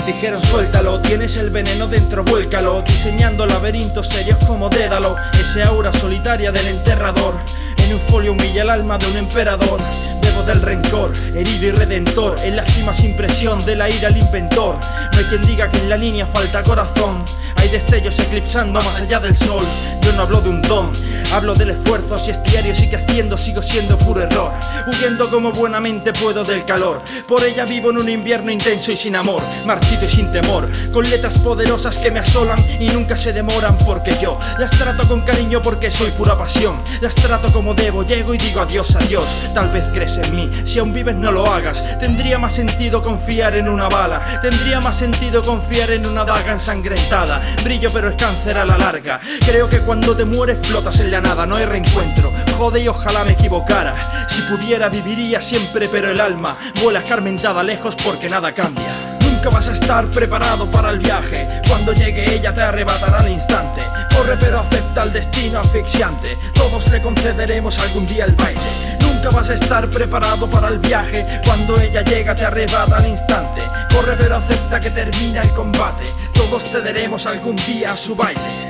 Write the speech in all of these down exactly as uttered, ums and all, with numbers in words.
Dijeron suéltalo, tienes el veneno dentro, vuélcalo. Diseñando laberintos serios como Dédalo. Ese aura solitaria del enterrador. En un folio humilla el alma de un emperador. Bebo del rencor, herido y redentor. En la cima sin presión, de la ira al inventor. No hay quien diga que en la línea falta corazón. Hay destellos eclipsando más allá del sol. Yo no hablo de un don, hablo del esfuerzo. Si es diario sigue haciendo, sigo siendo puro error. Huyendo como buenamente puedo del calor. Por ella vivo en un invierno intenso y sin amor. Marchito y sin temor, con letras poderosas que me asolan y nunca se demoran. Porque yo las trato con cariño porque soy pura pasión. Las trato como debo, llego y digo adiós, adiós. Tal vez crees en mí, si aún vives no lo hagas. Tendría más sentido confiar en una bala. Tendría más sentido confiar en una daga ensangrentada. Brillo pero es cáncer a la larga. Creo que cuando te mueres flotas en la nada. No hay reencuentro, jode y ojalá me equivocara. Si pudiera viviría siempre pero el alma vuela escarmentada lejos porque nada cambia. Nunca vas a estar preparado para el viaje. Cuando llegue ella te arrebatará al instante. Corre pero acepta el destino asfixiante. Todos le concederemos algún día el baile. Nunca vas a estar preparado para el viaje. Cuando ella llega te arrebata al instante. Corre pero acepta que termina el combate. Todos cederemos algún día a su baile.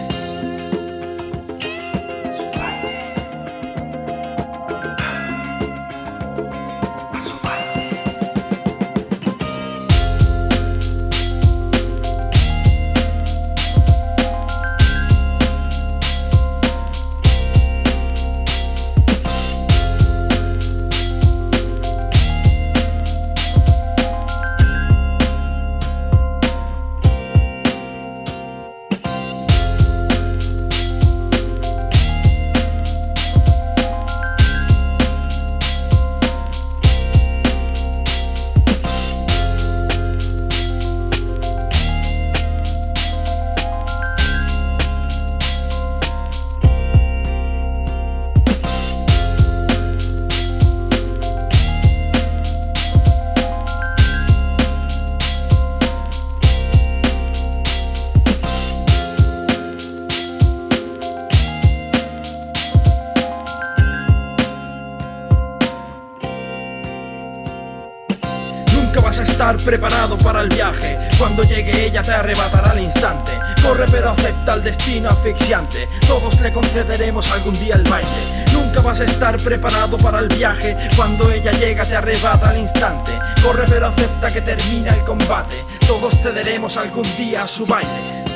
Nunca vas a estar preparado para el viaje. Cuando llegue ella te arrebatará al instante. Corre pero acepta el destino asfixiante. Todos le concederemos algún día el baile. Nunca vas a estar preparado para el viaje. Cuando ella llega te arrebata al instante. Corre pero acepta que termina el combate. Todos cederemos algún día a su baile.